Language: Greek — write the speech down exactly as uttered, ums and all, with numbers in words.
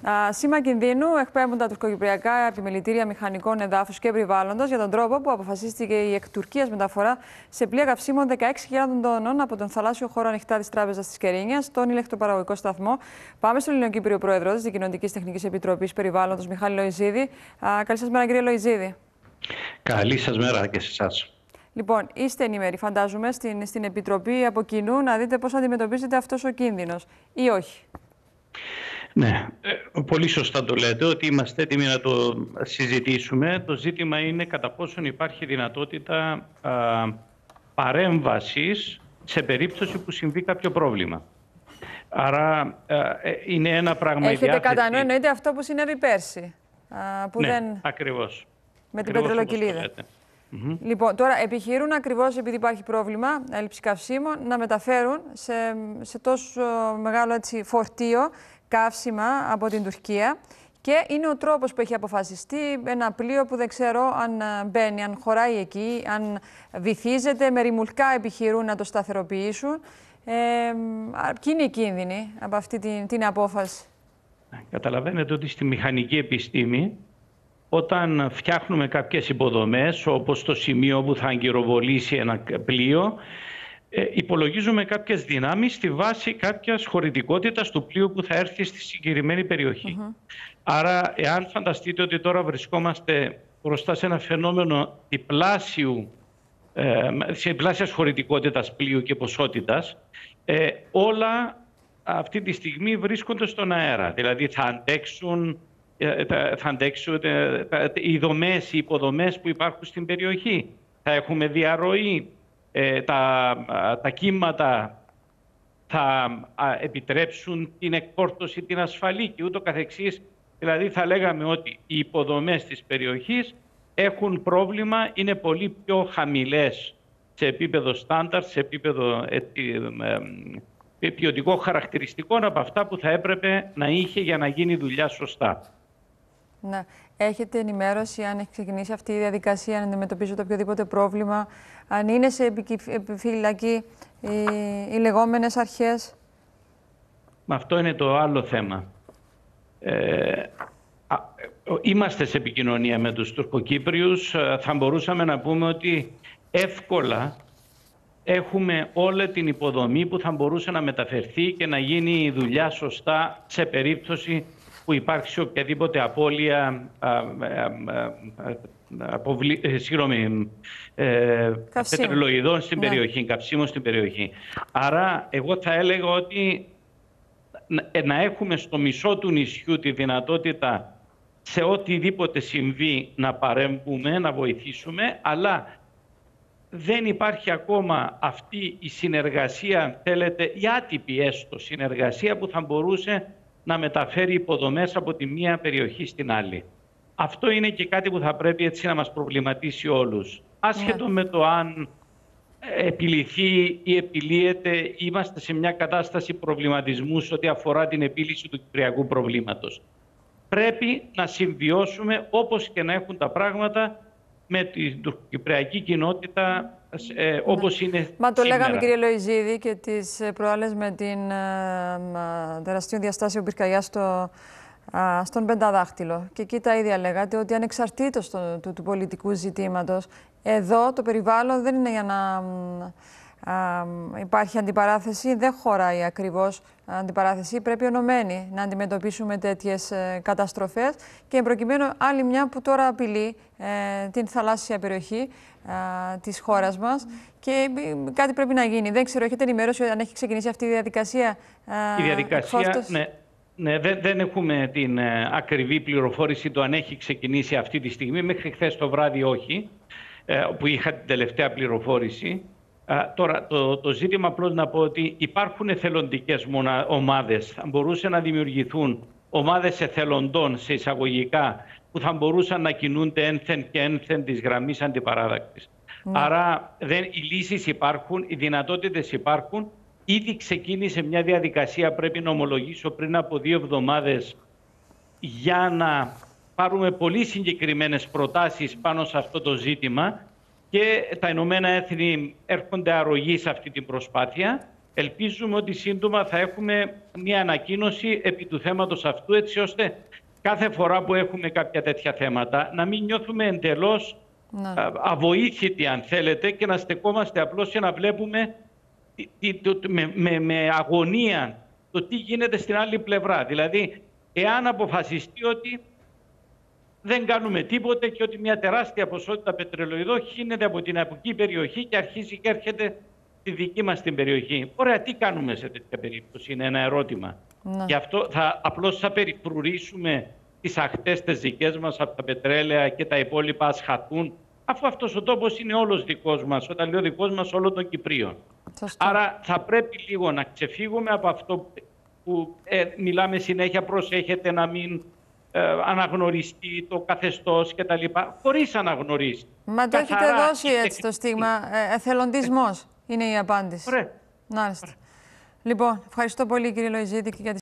Α, σήμα κινδύνου εκπέμπουν τα τουρκοκυπριακά επιμελητήρια μηχανικών εδάφους και περιβάλλοντος για τον τρόπο που αποφασίστηκε η εκ Τουρκίας μεταφορά σε πλοία καυσίμων δεκαέξι χιλιάδων τόνων από τον θαλάσσιο χώρο ανοιχτά της Τράπεζας της Κερίνιας στον ηλεκτροπαραγωγικό σταθμό. Πάμε στον Ελληνοκύπριο Πρόεδρο της Δικοινωνικής Τεχνικής Επιτροπής Περιβάλλοντος, Μιχάλη Λοϊζίδη. Α, καλή σας μέρα, κύριε Λοϊζίδη. Καλή σας μέρα και σε εσάς. Λοιπόν, είστε ενήμεροι, φαντάζομαι, στην, στην Επιτροπή από κοινού να δείτε πώς αντιμετωπίζετε αυτός ο κίνδυνος, ή όχι? Ναι, πολύ σωστά το λέτε ότι είμαστε έτοιμοι να το συζητήσουμε. Το ζήτημα είναι κατά πόσον υπάρχει δυνατότητα α, παρέμβασης σε περίπτωση που συμβεί κάποιο πρόβλημα. Άρα α, είναι ένα πράγμα... Έχετε διάθεση... κατά νου, εννοείται αυτό που συνέβη πέρσι, α, που ναι, δεν... ακριβώς. Με την ακριβώς πετρελοκυλίδα. Mm-hmm. Λοιπόν, τώρα επιχειρούν ακριβώς επειδή υπάρχει πρόβλημα, έλλειψη καυσίμων, να μεταφέρουν σε, σε τόσο μεγάλο έτσι, φορτίο καύσιμα από την Τουρκία. Και είναι ο τρόπος που έχει αποφασιστεί ένα πλοίο που δεν ξέρω αν μπαίνει, αν χωράει εκεί, αν βυθίζεται, με ρημουλκά επιχειρούν να το σταθεροποιήσουν. Ε, ποιοι είναι οι κίνδυνοι από αυτή την, την απόφαση? Καταλαβαίνετε ότι στη μηχανική επιστήμη, όταν φτιάχνουμε κάποιες υποδομές, όπως το σημείο που θα αγκυροβολήσει ένα πλοίο, ε, υπολογίζουμε κάποιες δυνάμεις στη βάση κάποιας χωρητικότητας του πλοίου που θα έρθει στη συγκεκριμένη περιοχή. Mm-hmm. Άρα, εάν φανταστείτε ότι τώρα βρισκόμαστε μπροστά σε ένα φαινόμενο διπλάσιου, ε, διπλάσιας χωρητικότητας πλοίου και ποσότητας, ε, όλα αυτή τη στιγμή βρίσκονται στον αέρα. Δηλαδή θα αντέξουν... θα αντέξουν οι δομές, οι υποδομές που υπάρχουν στην περιοχή. Θα έχουμε διαρροή, τα, τα κύματα θα επιτρέψουν την εκφόρτωση, την ασφαλή και ούτω καθεξής. Δηλαδή θα λέγαμε ότι οι υποδομές της περιοχής έχουν πρόβλημα, είναι πολύ πιο χαμηλές σε επίπεδο στάνταρ, σε επίπεδο ποιοτικό χαρακτηριστικών από αυτά που θα έπρεπε να είχε για να γίνει δουλειά σωστά. Ναι. Έχετε ενημέρωση αν έχει ξεκινήσει αυτή η διαδικασία, αν αντιμετωπίζετε οποιοδήποτε πρόβλημα, αν είναι σε επιφυλακή οι, οι λεγόμενες αρχές? Αυτό είναι το άλλο θέμα. Ε, α, είμαστε σε επικοινωνία με τους Τουρκοκύπριους. Θα μπορούσαμε να πούμε ότι εύκολα έχουμε όλη την υποδομή που θα μπορούσε να μεταφερθεί και να γίνει η δουλειά σωστά σε περίπτωση που υπάρξει οποιαδήποτε απώλεια πετρελοειδών στην ναι. περιοχή, καυσίμων στην περιοχή. Άρα εγώ θα έλεγα ότι να έχουμε στο μισό του νησιού τη δυνατότητα σε οτιδήποτε συμβεί να παρέμβουμε, να βοηθήσουμε, αλλά δεν υπάρχει ακόμα αυτή η συνεργασία, αν θέλετε, η άτυπη έστω συνεργασία που θα μπορούσε να μεταφέρει υποδομές από τη μία περιοχή στην άλλη. Αυτό είναι και κάτι που θα πρέπει έτσι να μας προβληματίσει όλους. Άσχετο yeah. με το αν επιληθεί ή επιλύεται, είμαστε σε μια κατάσταση προβληματισμού σε ό,τι αφορά την επίλυση του κυπριακού προβλήματος. Πρέπει να συμβιώσουμε όπως και να έχουν τα πράγματα με την κυπριακή κοινότητα ε, όπως είναι Μα το σήμερα. Λέγαμε, κύριε Λοϊζίδη, και τις προάλλες με την ε, τεραστίων διαστάσεων πυρκαγιά στο, ε, στον Πενταδάχτυλο. Και εκεί τα ίδια λέγατε, ότι ανεξαρτήτως το, του, του πολιτικού ζητήματος, εδώ το περιβάλλον δεν είναι για να ε, ε, υπάρχει αντιπαράθεση, δεν χωράει ακριβώς αντιπαράθεση. Πρέπει ενωμένοι να αντιμετωπίσουμε τέτοιες ε, καταστροφές και προκειμένου άλλη μια που τώρα απειλεί ε, την θαλάσσια περιοχή ε, της χώρας μας mm. και ε, κάτι πρέπει να γίνει. Δεν ξέρω, έχετε ενημέρωση αν έχει ξεκινήσει αυτή η διαδικασία? Ε, η διαδικασία, ναι, ναι δεν, δεν έχουμε την ε, ακριβή πληροφόρηση το αν έχει ξεκινήσει αυτή τη στιγμή. Μέχρι χθες το βράδυ όχι, ε, που είχα την τελευταία πληροφόρηση. Uh, τώρα, το, το ζήτημα απλώς να πω ότι υπάρχουν εθελοντικές μονα, ομάδες. Θα μπορούσαν να δημιουργηθούν ομάδες εθελοντών σε εισαγωγικά που θα μπορούσαν να κινούνται ένθεν και ένθεν της γραμμής αντιπαράδακτης. Mm. Άρα δεν, οι λύσεις υπάρχουν, οι δυνατότητες υπάρχουν. Ήδη ξεκίνησε μια διαδικασία, πρέπει να ομολογήσω, πριν από δύο εβδομάδες για να πάρουμε πολύ συγκεκριμένες προτάσεις πάνω σε αυτό το ζήτημα. Και τα Ηνωμένα Έθνη έρχονται αρρωγή σε αυτή την προσπάθεια Ελπίζουμε ότι σύντομα θα έχουμε μια ανακοίνωση επί του θέματος αυτού, έτσι ώστε κάθε φορά που έχουμε κάποια τέτοια θέματα να μην νιώθουμε εντελώς ναι. αβοήθητοι, αν θέλετε, και να στεκόμαστε απλώς και να βλέπουμε με, με, με αγωνία το τι γίνεται στην άλλη πλευρά. Δηλαδή, εάν αποφασιστεί ότι δεν κάνουμε τίποτε και ότι μια τεράστια ποσότητα πετρελοειδών χύνεται από την αποκή περιοχή και αρχίζει και έρχεται στη δική μας την περιοχή. Ωραία, τι κάνουμε σε τέτοια περίπτωση, είναι ένα ερώτημα. Ναι. Γι' αυτό θα, απλώς θα περιφρουρήσουμε τις ακτές τις δικές μας από τα πετρέλαια και τα υπόλοιπα ας χαθούν, αφού αυτός ο τόπος είναι όλος δικός μας, όταν λέω δικός μας, όλων των Κυπρίων. Σωστό. Άρα θα πρέπει λίγο να ξεφύγουμε από αυτό που ε, μιλάμε συνέχεια, προσέχετε να μην ε, αναγνωριστεί το καθεστώς κτλ. Χωρίς αναγνωρίσει. Μα το έχετε δώσει έτσι το στίγμα. Ε, εθελοντισμός είναι η απάντηση. Ωραία. Μάλιστα. Λοιπόν, ευχαριστώ πολύ κύριε Λοϊζήτη και για τη